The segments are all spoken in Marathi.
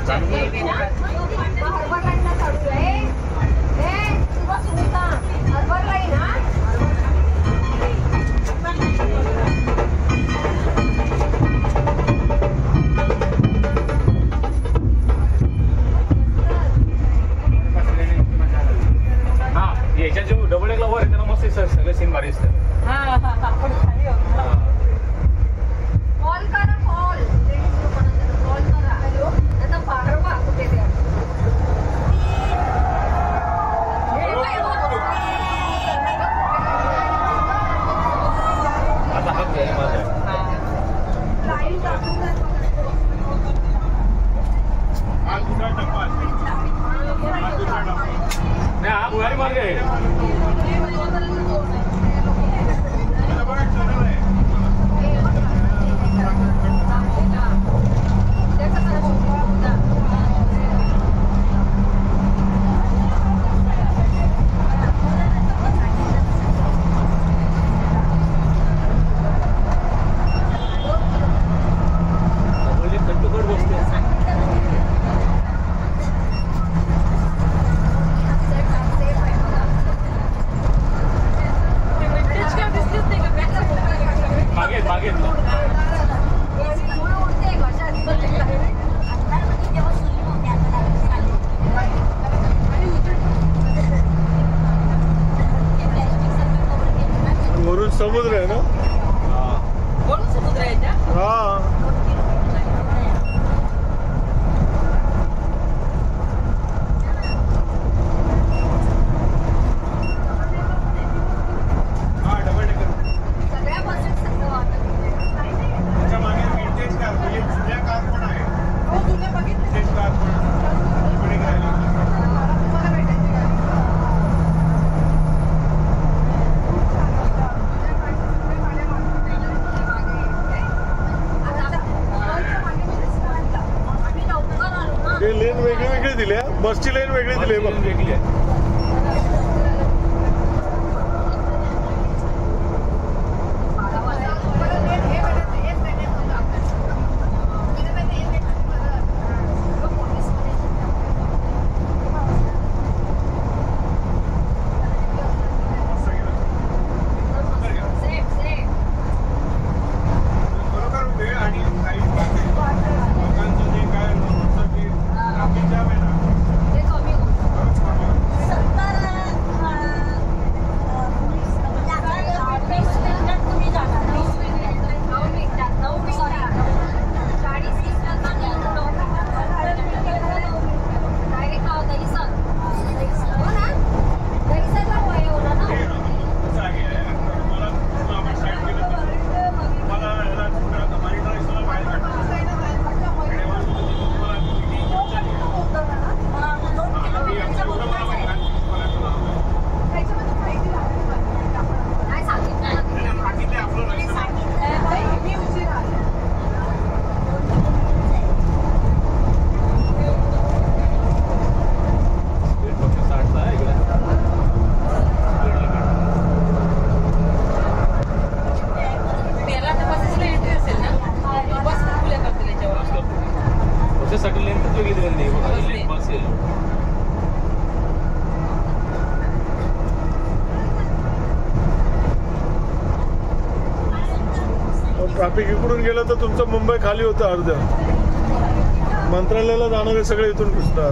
समुद्र आहे ना? वरून समुद्र आहे का? हा लेन वेगळी वेगळी दिली, बसची लेन वेगळी दिली बघ. वेगळी आहे. ट्रॅफिक इकडून गेलं तर तुमचं मुंबई खाली होतं अर्ध्या. मंत्रालयाला जाणारे सगळे इथून घुसतात.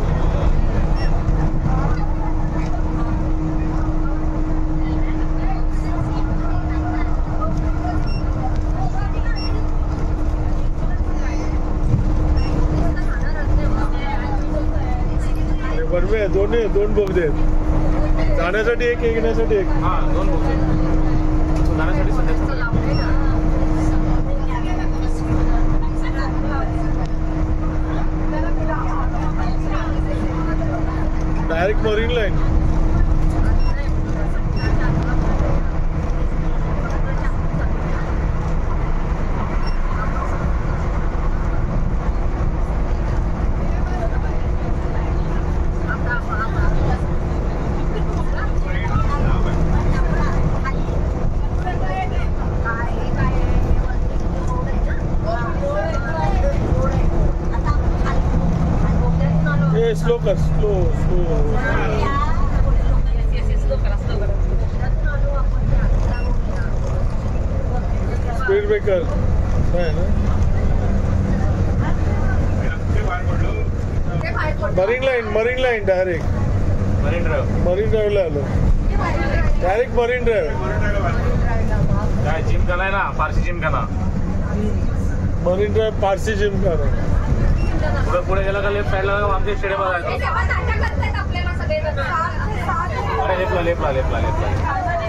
बरोबर दोन्ही दोन बोगदे आहेत, जाण्यासाठी एक येण्यासाठी एक. हा दोन बोगदे जाण्यासाठी सध्या डायरेक्ट मरीन लाईन. स्लो कर स्लो स्लो स्लो करा स्लो करा स्पीड ब्रेकर नाही ना Marine Line direct Marine Drive Marine ड्राईव्हला आलो डायरेक्ट मरीन ड्राईव्ह काय जिमखाना आहे ना फारसी gymkhana Marine Drive Parsi gym का पुढे गेला का लेफ्ट साईडला आमच्या स्टेडियम आहे. आपल्याला सगळे लेफ्टला